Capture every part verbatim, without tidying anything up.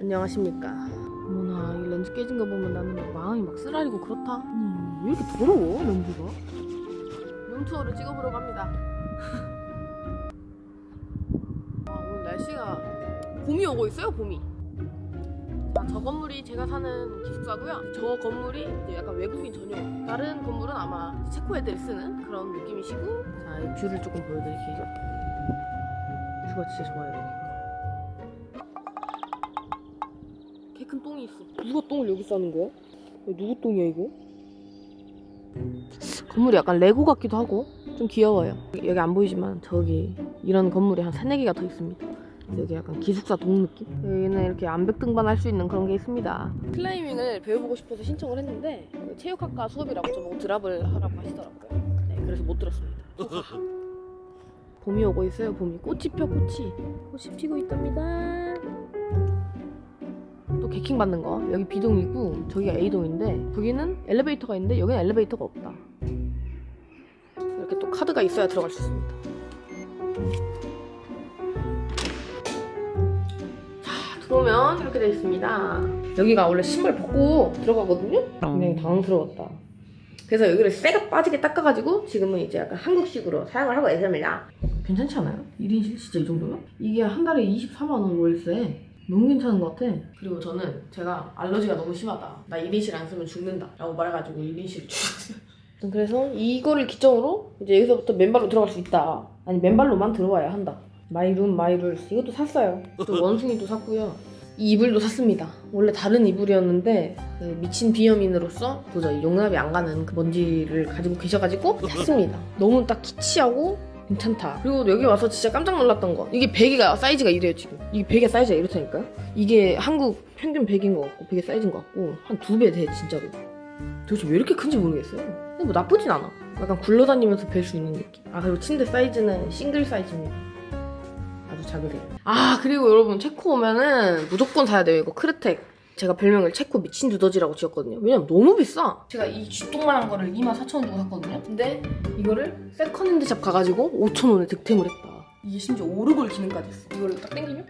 안녕하십니까. 어머나 이 렌즈 깨진 거 보면 나는 막 마음이 막 쓰라리고 그렇다. 음, 왜 이렇게 더러워 렌즈가? 룸투어를 찍어보러 갑니다. 아, 오늘 날씨가 봄이 오고 있어요. 봄이. 자, 저 건물이 제가 사는 기숙사고요. 저 건물이 이제 약간 외국인 전용, 다른 건물은 아마 체코 애들이 쓰는 그런 느낌이시고, 자, 이 뷰를 조금 보여드릴게요. 뷰가 진짜 좋아요. 개 큰 똥이 있어. 누가 똥을 여기 싸는 거야? 누구 똥이야 이거? 건물이 약간 레고 같기도 하고 좀 귀여워요. 여기 안 보이지만 저기 이런 건물이 한 세네 개가 더 있습니다. 여기 약간 기숙사 동 느낌? 여기는 이렇게 암벽 등반 할 수 있는 그런 게 있습니다. 클라이밍을 배워보고 싶어서 신청을 했는데 체육학과 수업이라고 저보고 드랍을 하라고 하시더라고요. 네, 그래서 못 들었습니다. 봄이 오고 있어요. 봄이. 꽃이 펴 꽃이. 꽃이 피고 있답니다. 또 개킹 받는 거. 여기 B동이고 저기가 A동인데 저기는 엘리베이터가 있는데 여기는 엘리베이터가 없다. 이렇게 또 카드가 있어야 들어갈 수 있습니다. 자, 들어오면 이렇게 되어 있습니다. 여기가 원래 신발 벗고 들어가거든요? 굉장히 당황스러웠다. 그래서 여기를 쎄가 빠지게 닦아가지고 지금은 이제 약간 한국식으로 사용을 하고 있습니다. 괜찮지 않아요? 일 인실 진짜 이 정도면? 이게 한 달에 이십사만 원 월세. 너무 괜찮은 것 같아. 그리고 저는 제가 알러지가 너무 심하다. 나 일 인실 안 쓰면 죽는다 라고 말해가지고 일 인실 주셨어요. 그래서 이거를 기점으로 이제 여기서부터 맨발로 들어갈 수 있다. 아니 맨발로만 들어와야 한다. 마이룸 마이룰스 이것도 샀어요. 또 원숭이도 샀고요. 이 이불도 샀습니다. 원래 다른 이불이었는데 그 미친 비염인으로서 도저히 용납이 안 가는 그 먼지를 가지고 계셔가지고 샀습니다. 너무 딱 키치하고 괜찮다. 그리고 여기 와서 진짜 깜짝 놀랐던 거. 이게 베개가 사이즈가 이래요 지금. 이게 베개 사이즈가 이렇다니까요. 이게 한국 평균 베개인 것 같고 베개 사이즈인 것 같고 한 두 배 돼 진짜로. 도대체 왜 이렇게 큰지 모르겠어요. 근데 뭐 나쁘진 않아. 약간 굴러다니면서 벨 수 있는 느낌. 아 그리고 침대 사이즈는 싱글 사이즈입니다. 아주 작으세요. 아 그리고 여러분 체코 오면은 무조건 사야 돼요. 이거 크르텍. 제가 별명을 체코 미친 두더지라고 지었거든요. 왜냐면 너무 비싸. 제가 이 쥐똥만한 거를 이만 사천 원 주고 샀거든요. 근데 이거를 세컨핸드샵 가가지고 오천 원에 득템을 했다. 이게 심지어 오르골 기능까지 있어. 이거를 딱 당기면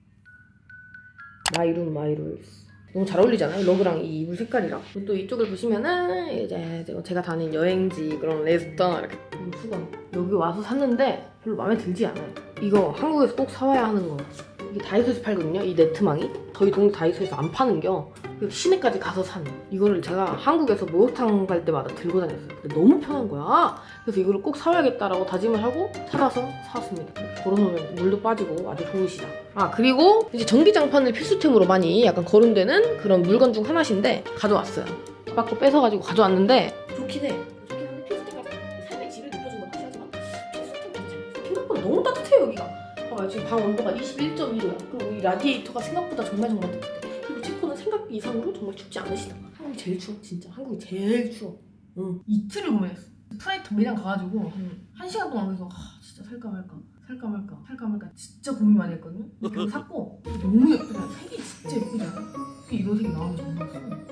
마이룸 마이룰스. 너무 잘 어울리잖아요. 러브랑 이 이불 색깔이랑. 또 이쪽을 보시면은 이제 제가 다닌 여행지 그런 레스토랑 이렇게 수건. 여기 와서 샀는데 별로 마음에 들지 않아요. 이거 한국에서 꼭 사와야 하는 거. 이게 다이소에서 팔거든요. 이 네트망이. 저희 동네 다이소에서 안 파는겨. 시내까지 가서 산. 이거를 제가 한국에서 목욕탕 갈 때마다 들고 다녔어요. 근데 너무 편한 거야. 그래서 이거를 꼭 사와야겠다라고 다짐을 하고 사서 사왔습니다. 걸어놓으면 물도 빠지고 아주 좋으시다. 아 그리고 이제 전기장판을 필수템으로 많이 약간 거론되는 그런 물건 중 하나신데 가져왔어요. 집 밖으로 뺏어가지고 가져왔는데 좋긴 해. 좋긴 한데 필수템 같은 삶의 질을 느껴준 건 확실하지만 필수템 괜찮아요. 생각보다 너무 따뜻해요 여기가. 봐봐요. 지금 방 온도가 이십일 점 일 도야. 그리고 이 라디에이터가 생각보다 정말 정말 따뜻해. 그리고 체코는 생각 이상으로 정말 춥지 않으시다. 한국이 제일 추워. 진짜 한국이 제일 추워. 응. 이틀을 고민했어. 프라이트 매장 가가지고 응. 한 시간 동안 그래서 아, 진짜 살까 말까 살까 말까 살까 말까 진짜 고민 많이 했거든요. 그거 샀고 너무 예쁘다. 색이 진짜 예쁘지 않아? 이런 색이 나오면 정말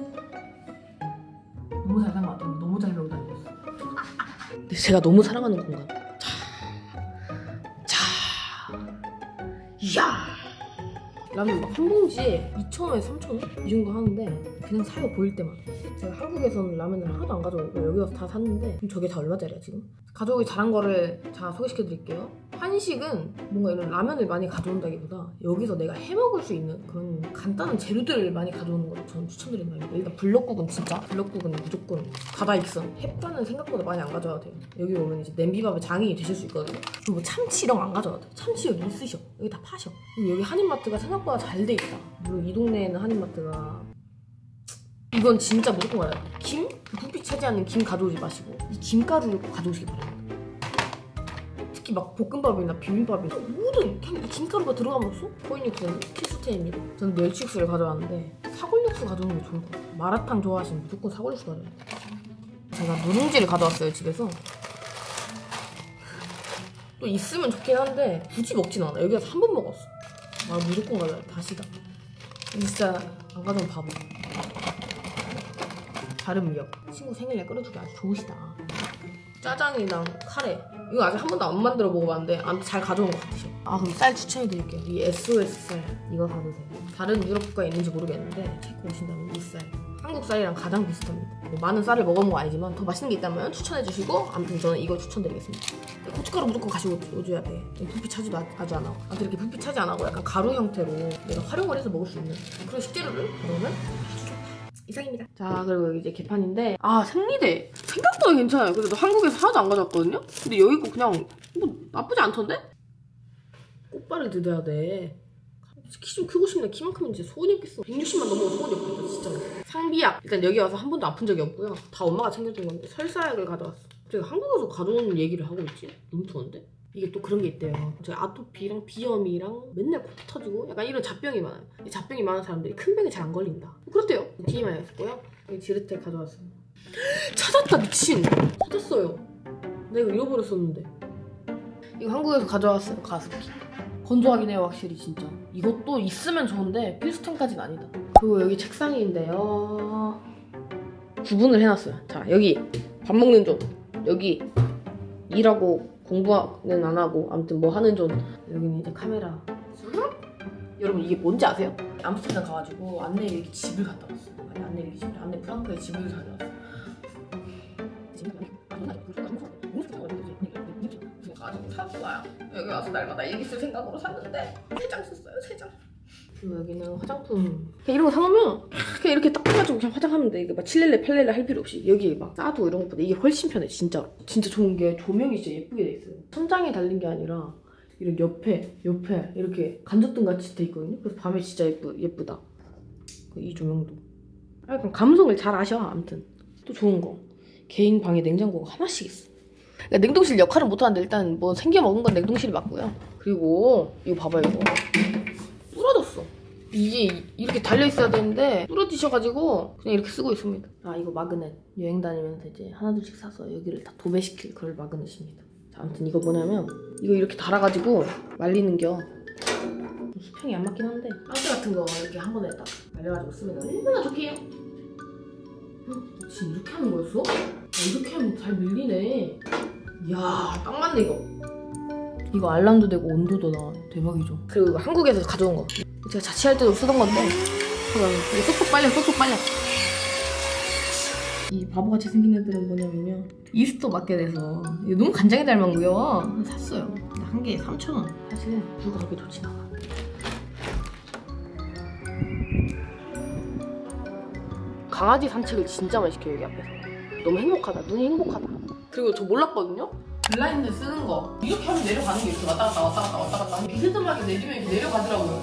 너무 잘 산 것 같아요. 너무 잘 배우고 다녔어. 근데 제가 너무 사랑하는 공간. 이야 라면 막 한 봉지에 이천 원에서 삼천 원? 이 정도 하는데 그냥 사요 보일 때마다. 제가 한국에서는 라면을 하나도 안 가져오고 여기 와서 다 샀는데 그럼 저게 다 얼마짜리야 지금? 가져오기 잘한 거를 자 소개시켜드릴게요. 한식은 뭔가 이런 라면을 많이 가져온다기보다 여기서 내가 해먹을 수 있는 그런 간단한 재료들을 많이 가져오는 걸 저는 추천드리는 거예요. 일단 블럭국은 진짜 블럭국은 무조건 가다익선. 햇반은 생각보다 많이 안 가져와도 돼요. 여기 오면 이제 냄비밥에 장이 되실 수 있거든요. 그리고 뭐 참치 이런 거 안 가져와도 돼요. 참치 여기 있으셔. 여기 다 파셔. 그리고 여기 한인마트가 생각보다 잘 돼 있다. 물론 이 동네에는 한인마트가 이건 진짜 무조건 가요. 김? 부피 차지하는 김 가져오지 마시고 이 김가루를 꼭 가져오시기 바랍니다. 특히 막 볶음밥이나 비빔밥이나 모든 그냥 이 김가루가 들어가면서 포인육수는 필수템입니다. 저는 멸치육수를 가져왔는데 사골육수 가져오는 게 좋을 것 같아요. 마라탕 좋아하시면 무조건 사골육수 가져와요. 제가 누룽지를 가져왔어요 집에서. 또 있으면 좋긴 한데 굳이 먹진 않아. 여기 와서 한 번 먹었어. 아 무조건 가져와요. 다시다. 진짜 안 가져오면 바보. 다른 미역. 친구 생일날 끓여주기 아주 좋으시다. 짜장이랑 카레. 이거 아직 한 번도 안 만들어 먹어봤는데 아무튼 잘 가져온 것 같으셔. 아 그럼 쌀 추천해드릴게요. 이 에스오에스 쌀 이거 사드세요. 다른 유럽 국가에 있는지 모르겠는데 체코 오신다면 이 쌀. 한국 쌀이랑 가장 비슷합니다. 뭐 많은 쌀을 먹어본 거 아니지만 더 맛있는 게 있다면 추천해주시고 아무튼 저는 이거 추천드리겠습니다. 고춧가루 무조건 가지고 오줘야 돼. 부피 차지도 하지 않아. 아무튼 이렇게 부피 차지 안 하고 약간 가루 형태로 내가 활용을 해서 먹을 수 있는 그런 식재료를 그러면 아주 좋다. 이상입니다. 자 그리고 여기 이제 개판인데 아 생리대 생각보다 괜찮아요. 그래도 한국에서 하나도 안 가져왔거든요. 근데 여기 거 그냥 뭐 나쁘지 않던데? 꽃발을 들여야 돼. 키 좀 크고 싶네. 키만큼은 이제 소원이 없겠어. 백육십만 넘어도 소원이 없겠다 진짜. 상비약 일단 여기 와서 한 번도 아픈 적이 없고요. 다 엄마가 챙겨준 건데 설사약을 가져왔어. 제가 한국에서 가져온 얘기를 하고 있지? 너무 좋은데? 이게 또 그런 게 있대요. 제가 아토피랑 비염이랑 맨날 코 터지고 약간 이런 잡병이 많아요. 이 잡병이 많은 사람들이 큰 병에 잘 안 걸린다. 그렇대요. 티엠아이였고요. 여기 지르텍 가져왔어요. 찾았다 미친. 찾았어요. 내가 이거 잃어버렸었는데. 이거 한국에서 가져왔어요. 가습기. 건조하긴 해요 확실히 진짜. 이것도 있으면 좋은데 필수템까지는 아니다. 그리고 여기 책상인데요. 구분을 해놨어요. 자 여기 밥 먹는 존, 여기 일하고 공부는 안 하고 아무튼 뭐 하는 존, 여기는 이제 카메라. 여러분 이게 뭔지 아세요? 암스테르담 가가지고 안내 일기 집을 갔다 왔어요. 아니 안내 일기 집, 안내 프랑크에 집을 가져왔어요. 가지고 샀어요. 여기 와서 날마다 일기 쓸 생각으로 샀는데 세 장 썼어요. 세 장. 그리고 여기는 화장품. 그냥 이런 거 사놓으면 그냥 이렇게 딱 해가지고 그냥 화장하면 돼. 이게 막 칠렐레 팔렐레 할 필요 없이 여기 막 싸도 이런 것보다 이게 훨씬 편해 진짜로. 진짜 좋은 게 조명이 진짜 예쁘게 돼 있어요. 천장에 달린 게 아니라 이런 옆에 옆에 이렇게 간접등 같이 돼 있거든요. 그래서 밤에 진짜 예쁘, 예쁘다. 이 조명도 약간 감성을 잘 아셔. 아무튼 또 좋은 거 개인 방에 냉장고가 하나씩 있어. 그러니까 냉동실 역할은 못하는데 일단 뭐 생겨 먹은 건 냉동실이 맞고요. 그리고 이거 봐봐요. 이거 부러졌어. 이게 이렇게 달려있어야 되는데 부러지셔가지고 그냥 이렇게 쓰고 있습니다. 아 이거 마그넷. 여행 다니면서 이제 하나둘씩 사서 여기를 다 도배시킬 그럴 마그넷입니다. 자, 아무튼 이거 뭐냐면 이거 이렇게 달아가지고 말리는 겨. 수평이 안 맞긴 한데 빵대 같은 거 이렇게 한 번에 딱 말려가지고 쓰면 얼마나 좋게요. 지금 이렇게 하는 거였어? 아, 이렇게 하면 잘 밀리네. 이야 딱 맞네 이거. 이거 알람도 되고 온도도 나와요. 대박이죠. 그리고 한국에서 가져온 거 제가 자취할 때도 쓰던 건데 이게 쏙쏙 빨려 쏙쏙 빨려. 이 바보같이 생긴 애들은 뭐냐면요 이스터 마켓에서 이거 너무 간장에 닮았고요 샀어요. 근데 한 개에 삼천 원. 사실 불가 그렇게 좋진 않아. 강아지 산책을 진짜 많이 시켜요 여기 앞에서. 너무 행복하다. 눈이 행복하다. 그리고 저 몰랐거든요? 블라인드 쓰는 거 이렇게 하면 내려가는 게 이렇게 왔다 갔다 왔다 갔다 왔다 갔다 비스듬하게 내리면 이렇게 내려가더라고요.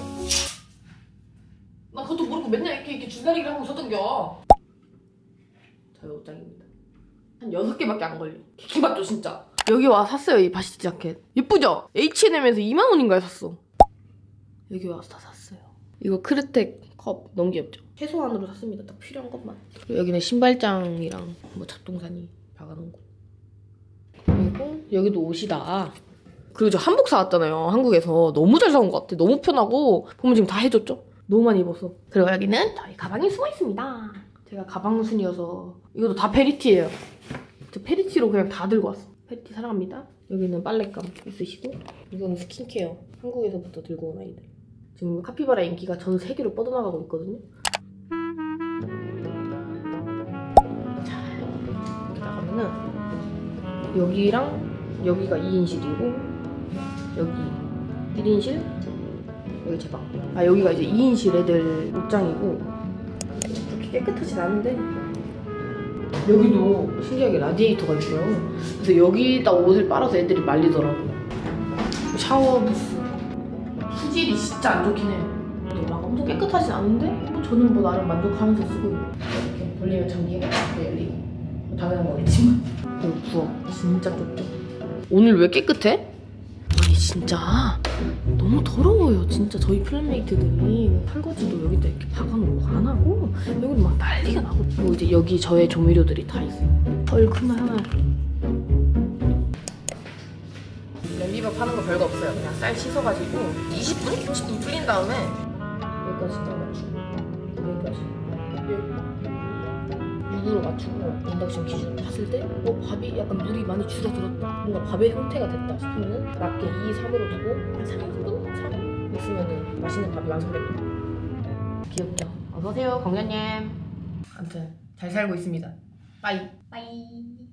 나 그것도 모르고 맨날 이렇게 이렇게 줄다리기를 하고 있었던겨. 저의 옷장입니다. 한 여섯 개밖에 안 걸려. 개킹받죠 진짜. 여기 와 샀어요 이 바시티 자켓. 예쁘죠? 에이치앤엠에서 이만 원인가에 샀어. 여기 와서 다 샀어요. 이거 크르텍 컵 너무 귀엽죠? 최소한으로 샀습니다. 딱 필요한 것만. 그리고 여기는 신발장이랑 뭐 잡동사니 박아놓은 거. 그리고 여기도 옷이다. 그리고 저 한복 사왔잖아요. 한국에서. 너무 잘 사온 것 같아. 너무 편하고 보면 지금 다 해줬죠? 너무 많이 입었어. 그리고 여기는 저희 가방이 숨어 있습니다. 제가 가방순이어서 이것도 다 페리티예요. 저 페리티로 그냥 다 들고 왔어. 페리티 사랑합니다. 여기는 빨랫감 있으시고 이거는 스킨케어. 한국에서부터 들고 온 아이들. 지금 카피바라 인기가 전 세계로 뻗어나가고 있거든요. 자, 여기 나가면은 여기랑 여기가 이 인실이고 여기 일 인실, 여기 제 방. 아 여기가 이제 이 인실 애들 옷장이고 그렇게 깨끗하진 않은데 여기도 신기하게 라디에이터가 있어요. 그래서 여기다 옷을 빨아서 애들이 말리더라고요. 샤워 부스. 수질이 진짜 안 좋긴 해요. 막 엄청 깨끗하진 않은데 뭐 저는 뭐 나름 만족하면서 쓰고 있고. 이렇게 돌리면 전기가 딱 열리고 당연한 거겠지만. 그리고 부엌 진짜 좁죠. 오늘 왜 깨끗해? 아니 진짜 너무 더러워요. 진짜 저희 플랫메이트들이 설거지도 여기다 이렇게 박아놓고 안 하고 여기는 막 난리가 나고. 그리고 이제 여기 저의 조미료들이 다 있어요. 얼큰한 하나. 냄비밥 하는 거 별거 없어요. 그냥 쌀 씻어가지고 이십 분? 삼십 분 불린 다음에 여기까지 잘라주고 여기까지. 구로 맞추고 인덕션 기준으로 봤을 때 어, 밥이 약간 물이 많이 줄어들었다, 뭔가 밥의 형태가 됐다 싶으면 낮게 이, 삼으로 두고 한 삼 분? 사 분 있으면 맛있는 밥이 완성됩니다. 귀엽죠? 어서오세요, 광자님. 아무튼 잘 살고 있습니다. 빠이. 빠이.